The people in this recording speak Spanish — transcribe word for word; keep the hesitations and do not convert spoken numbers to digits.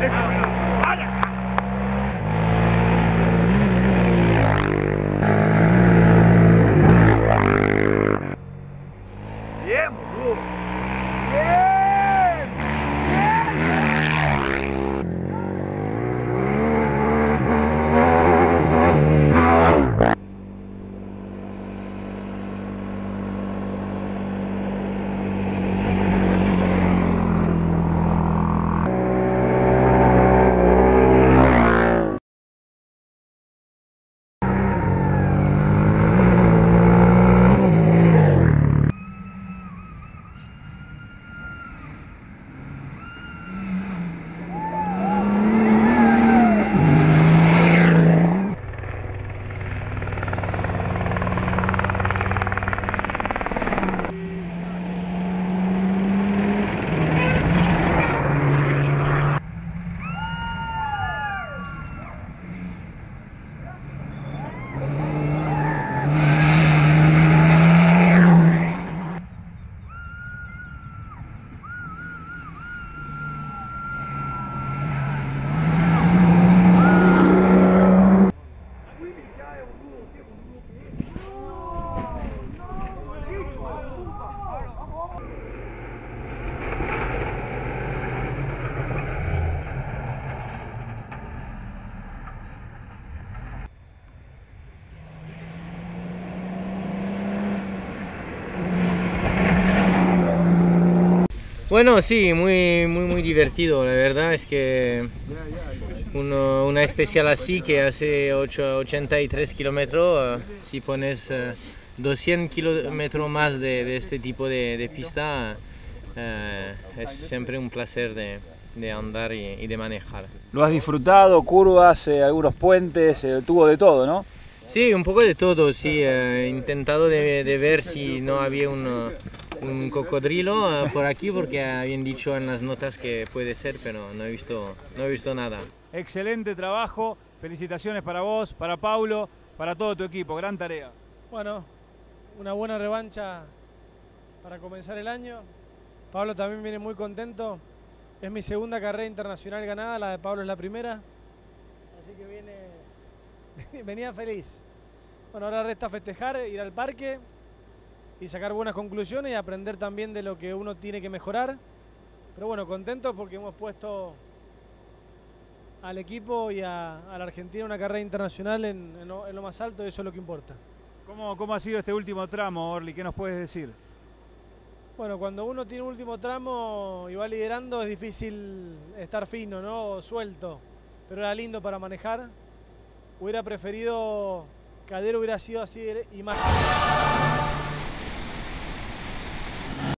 ¡Vaya! Bien, boludo. Bien. Bien. Bueno, sí, muy, muy, muy divertido. La verdad es que uno, una especial así que hace ochenta y tres kilómetros, uh, si pones uh, doscientos kilómetros más de, de este tipo de, de pista, uh, es siempre un placer de, de andar y, y de manejar. ¿Lo has disfrutado? Curvas, eh, algunos puentes, eh, tuvo de todo, ¿no? Sí, un poco de todo, sí. He intentado de, de ver si no había un, un cocodrilo uh, por aquí, porque habían dicho en las notas que puede ser, pero no he visto, no he visto nada. Excelente trabajo, felicitaciones para vos, para Paulo, para todo tu equipo, gran tarea. Bueno, una buena revancha para comenzar el año. Pablo también viene muy contento, es mi segunda carrera internacional ganada, la de Pablo es la primera, así que viene, venía feliz. Bueno, ahora resta festejar, ir al parque y sacar buenas conclusiones y aprender también de lo que uno tiene que mejorar. Pero bueno, contentos porque hemos puesto al equipo y a, a la Argentina una carrera internacional en, en, lo, en lo más alto, y eso es lo que importa. ¿Cómo, ¿Cómo ha sido este último tramo, Orly? ¿Qué nos puedes decir? Bueno, cuando uno tiene un último tramo y va liderando es difícil estar fino, ¿no? O suelto, pero era lindo para manejar. Hubiera preferido que Cadero hubiera sido así y más.